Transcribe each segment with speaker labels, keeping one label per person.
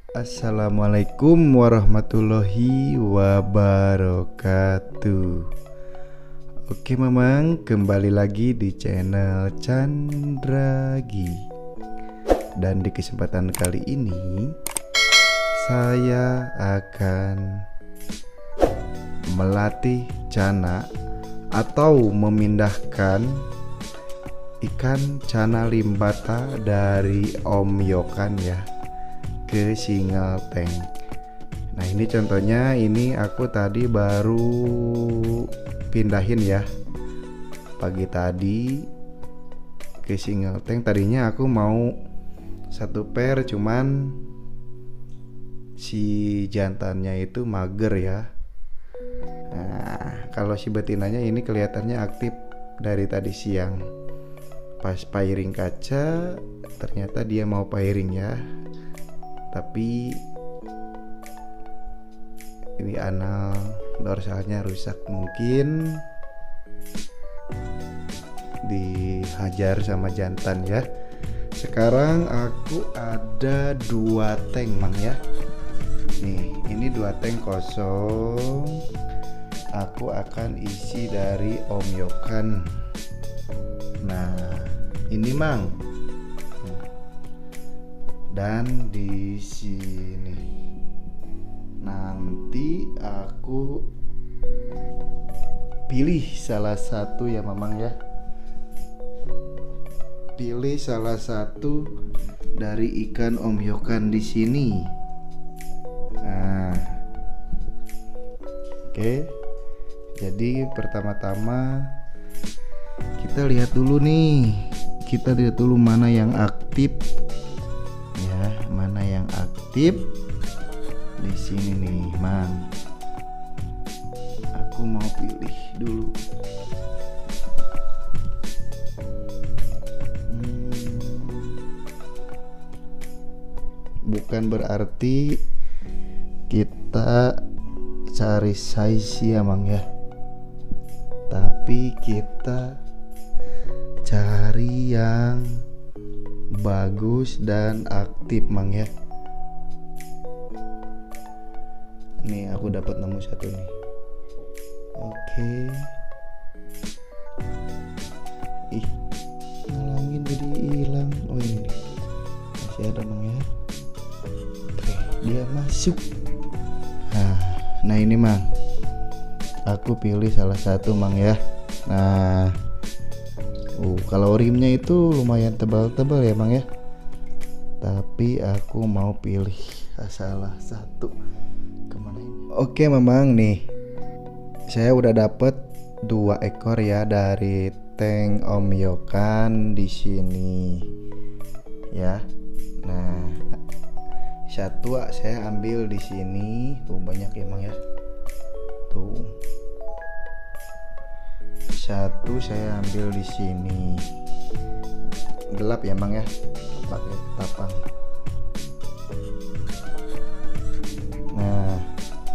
Speaker 1: Assalamualaikum warahmatullahi wabarakatuh. Oke memang kembali lagi di channel Chandragi. Dan di kesempatan kali ini saya akan melatih cana atau memindahkan ikan cana limbata dari Om Yokan ya ke single tank. Nah ini contohnya, ini aku tadi baru pindahin ya pagi tadi ke single tank. Tadinya aku mau satu pair, cuman si jantannya itu mager ya. Nah kalau si betinanya ini kelihatannya aktif dari tadi siang. Pas pairing kaca ternyata dia mau pairing ya, tapi ini anal dorsalnya rusak, mungkin dihajar sama jantan ya. Sekarang aku ada 2 tank mang ya. Nih ini 2 tank kosong, aku akan isi dari Om Yokan. Nah ini mang, dan di sini nanti aku pilih salah satu ya mamang ya, pilih salah satu dari ikan Om Yokan di sini. Nah oke, jadi pertama-tama kita lihat dulu nih, kita lihat dulu mana yang aktif ya, mana yang aktif di sini nih mang. Aku mau pilih dulu. Bukan berarti kita cari size ya mang ya, tapi kita cari yang bagus dan aktif mang ya. Nih aku dapat nemu satu nih. Oke. Ih, ngalangin jadi hilang. Oh ini nih, masih ada mang ya. Oke, dia masuk. Nah ini mang, aku pilih salah satu mang ya. Nah kalau rimnya itu lumayan tebal-tebal ya mang ya, tapi aku mau pilih salah satu. Kemana ini? Oke memang nih, saya udah dapet 2 ekor ya dari tank Om Yokan di sini ya. Nah satu saya ambil di sini, tuh banyak ya mang ya. Tuh satu saya ambil di sini, gelap ya mang ya, pakai tapang. Nah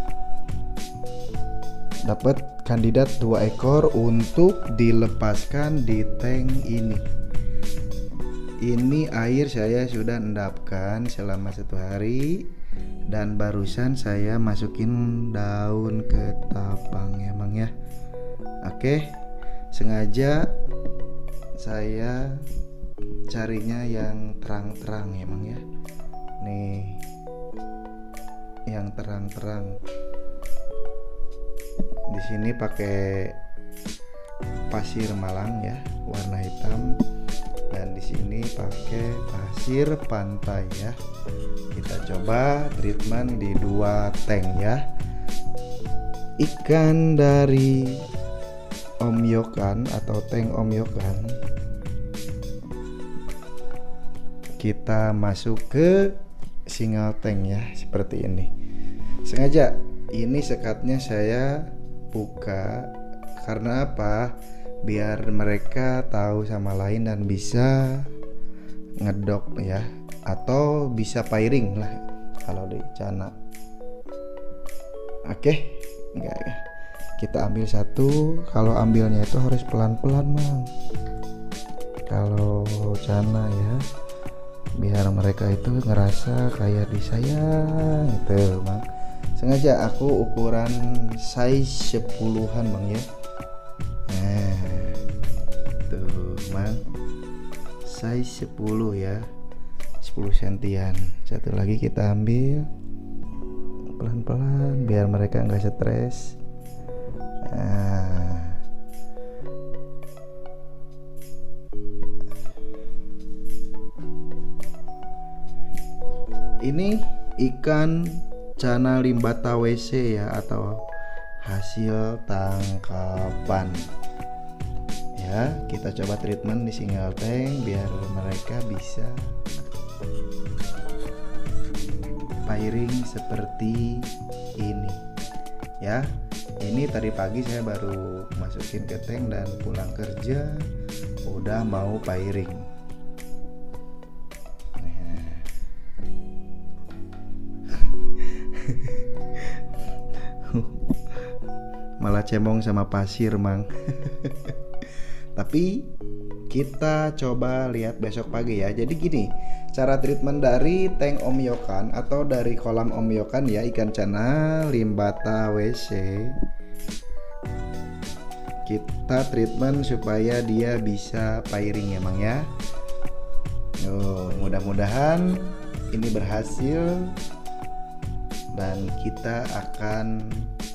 Speaker 1: dapat kandidat 2 ekor untuk dilepaskan di tank ini. Ini air saya sudah endapkan selama 1 hari, dan barusan saya masukin daun ke tapang ya mang ya. Oke, sengaja saya carinya yang terang-terang ya mang ya. Nih yang terang-terang. Di sini pakai pasir Malang ya, warna hitam, dan di sini pakai pasir pantai ya. Kita coba treatment di 2 tank ya. Ikan dari Om Yokan atau tank Om Yokan kita masuk ke single tank ya, seperti ini. Sengaja ini sekatnya saya buka karena apa? Biar mereka tahu sama lain dan bisa ngedok ya, atau bisa pairing lah kalau di cana. Oke, enggak ya. Kita ambil satu. Kalau ambilnya itu harus pelan-pelan mang. Kalau cana ya biar mereka itu ngerasa kayak disayang gitu Mang. Sengaja aku ukuran size 10-an Mang ya. Nah tuh Mang, size 10 ya, 10 sentian. Satu lagi kita ambil pelan-pelan biar mereka nggak stres. Nah, ini ikan cana limbata WC ya, atau hasil tangkapan ya. Kita coba treatment di single tank biar mereka bisa pairing seperti ini ya. Ini tadi pagi saya baru masukin ke tank dan pulang kerja udah mau pairing. Malah cemong sama pasir Mang. Tapi kita coba lihat besok pagi ya. Jadi gini, cara treatment dari tank Om Yokan atau dari kolam Om Yokan ya, ikan cana limbata WC, kita treatment supaya dia bisa pairing ya Mang ya. Mudah-mudahan ini berhasil dan kita akan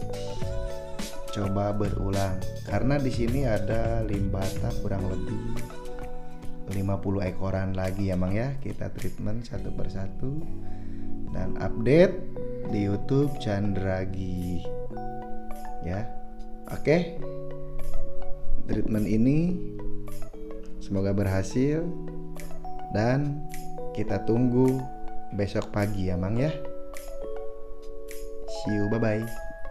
Speaker 1: coba berulang karena di sini ada limbata kurang lebih 50 ekoran lagi ya Mang ya. Kita treatment satu persatu dan update di YouTube Candragi ya. Oke, treatment ini semoga berhasil dan kita tunggu besok pagi ya Mang ya. See you, bye bye.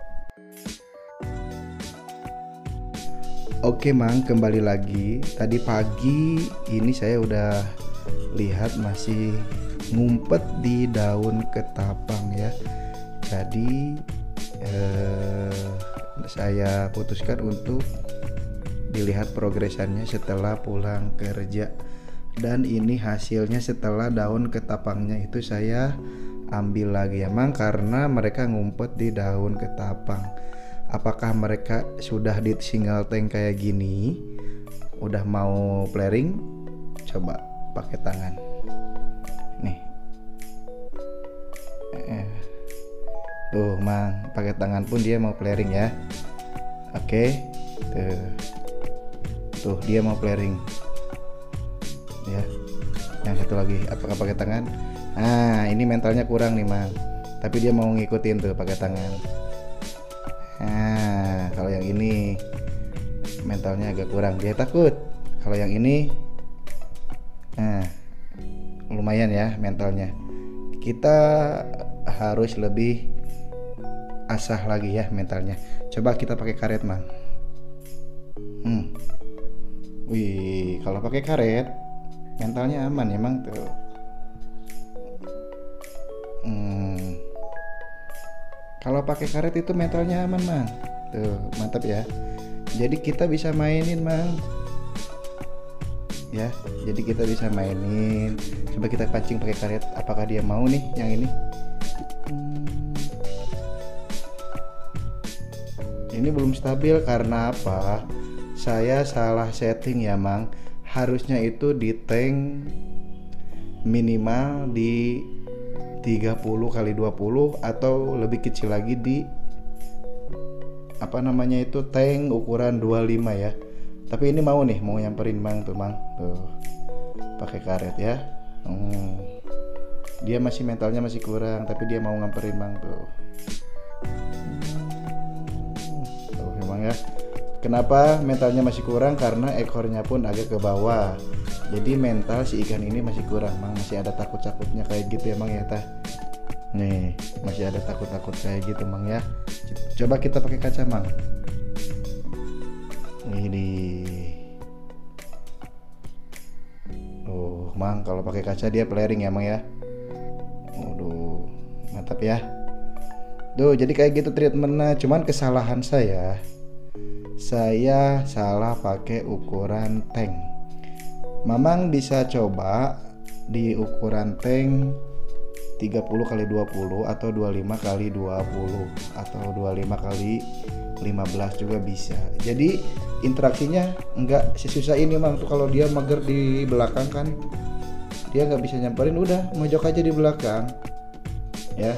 Speaker 1: Oke Mang, kembali lagi. Tadi pagi ini saya udah lihat masih ngumpet di daun ketapang ya. Jadi saya putuskan untuk dilihat progresannya setelah pulang kerja. Dan ini hasilnya setelah daun ketapangnya itu saya ambil lagi ya Mang, karena mereka ngumpet di daun ketapang. Apakah mereka sudah di single tank kayak gini, udah mau flaring? Coba pakai tangan nih. Tuh Mang, pakai tangan pun dia mau flaring ya. Oke, tuh dia mau flaring ya. Yang satu lagi, apakah pakai tangan? Nah, ini mentalnya kurang nih Mang, tapi dia mau ngikutin tuh pakai tangan. Nah, kalau yang ini mentalnya agak kurang, dia takut. Kalau yang ini, nah, lumayan ya mentalnya. Kita harus lebih asah lagi ya mentalnya. Coba kita pakai karet Mang. Wih, kalau pakai karet mentalnya aman ya Mang tuh. Kalau pakai karet itu mentalnya aman Mang. Tuh, mantap ya. Jadi kita bisa mainin Mang. Ya, jadi kita bisa mainin. Coba kita pancing pakai karet. Apakah dia mau nih yang ini? Ini belum stabil karena apa? Saya salah setting ya Mang. Harusnya itu di tank minimal di 30x20 atau lebih kecil lagi di itu tank ukuran 25 ya. Tapi ini mau nyamperin Mang tuh Mang. Tuh. Pakai karet ya. Dia mentalnya masih kurang, tapi dia mau ngamperin Mang tuh. Tuh memang ya. Kenapa mentalnya masih kurang? Karena ekornya pun agak ke bawah. Jadi mental si ikan ini masih kurang Mang, masih ada takut-takutnya kayak gitu ya Mang ya tah. Nih, masih ada takut-takut kayak gitu Mang ya. Coba kita pakai kaca Mang. Ini. Mang, kalau pakai kaca dia flaring ya Mang ya. Waduh, mantap ya. Tuh, jadi kayak gitu treatmentnya. Cuman kesalahan saya salah pakai ukuran tank. Mamang bisa coba di ukuran tank 30 kali 20 atau 25 kali 20 atau 25 kali 15 juga bisa. Jadi interaksinya nggak sesusah ini Mang tuh. Kalau dia mager di belakang kan dia nggak bisa nyamperin, udah mojok aja di belakang ya.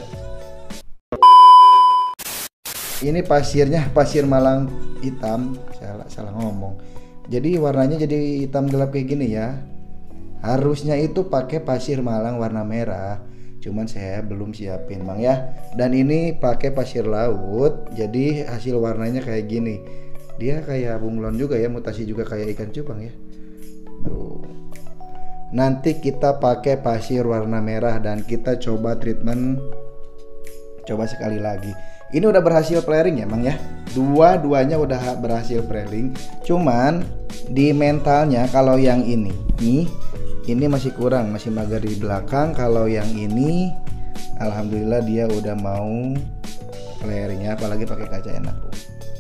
Speaker 1: Ini pasirnya pasir Malang hitam, salah ngomong. Jadi warnanya jadi hitam gelap kayak gini ya. Harusnya itu pakai pasir Malang warna merah, cuman saya belum siapin Bang ya. Dan ini pakai pasir laut, jadi hasil warnanya kayak gini. Dia kayak bunglon juga ya, mutasi juga kayak ikan cupang ya. Tuh. Nanti kita pakai pasir warna merah dan kita coba treatment. Coba sekali lagi. Ini udah berhasil flaring ya Bang ya. Dua-duanya udah berhasil flaring. Cuman di mentalnya kalau yang ini ini masih kurang, masih mager di belakang. Kalau yang ini alhamdulillah dia udah mau flaring ya, apalagi pakai kaca enak tuh.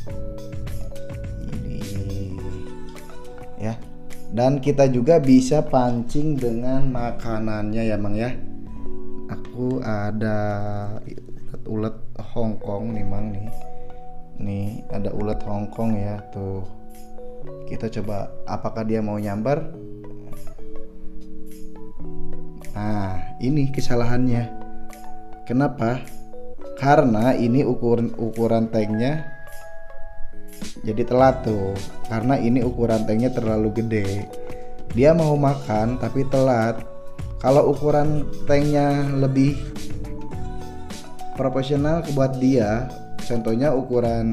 Speaker 1: Ini ya. Dan kita juga bisa pancing dengan makanannya ya Bang ya. Aku ada ulet Hongkong nih Mang nih. Nih ada ulet Hongkong ya tuh. Kita coba apakah dia mau nyambar. Nah ini kesalahannya. Kenapa? Karena ini ukuran tanknya jadi telat tuh. Karena ini ukuran tanknya terlalu gede. Dia mau makan tapi telat. Kalau ukuran tanknya lebih proporsional buat dia, contohnya ukuran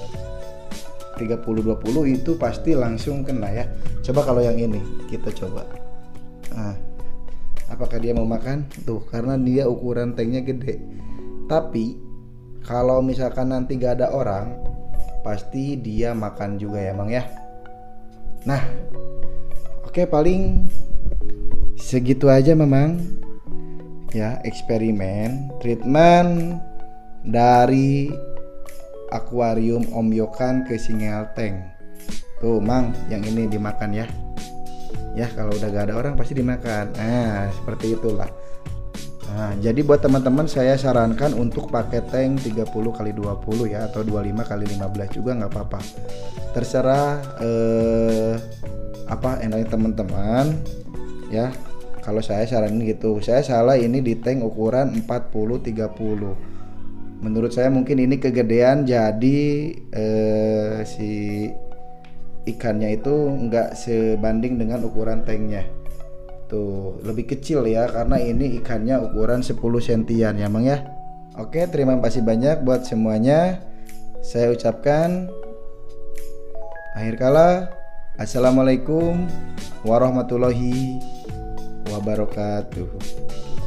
Speaker 1: 30-20 itu pasti langsung kena ya. Coba kalau yang ini kita coba. Nah, apakah dia mau makan? Tuh, karena dia ukuran tanknya gede. Tapi kalau misalkan nanti gak ada orang, pasti dia makan juga ya Bang ya. Nah, oke, paling segitu aja memang ya eksperimen treatment dari akuarium Om Yokan ke single tank. Tuh Mang, yang ini dimakan ya. Ya kalau udah gak ada orang pasti dimakan. Nah seperti itulah. Nah jadi buat teman-teman saya sarankan untuk pakai tank 30 kali 20 ya, atau 25 kali 15 juga nggak apa-apa. Terserah apa enaknya teman-teman ya. Kalau saya saranin gitu. Saya salah ini di tank ukuran 40-30. Menurut saya mungkin ini kegedean, jadi si ikannya itu nggak sebanding dengan ukuran tanknya. Tuh lebih kecil ya, karena ini ikannya ukuran 10 sentian ya Bang ya. Oke, terima kasih banyak buat semuanya. Saya ucapkan akhir kala assalamualaikum warahmatullahi wabarakatuh.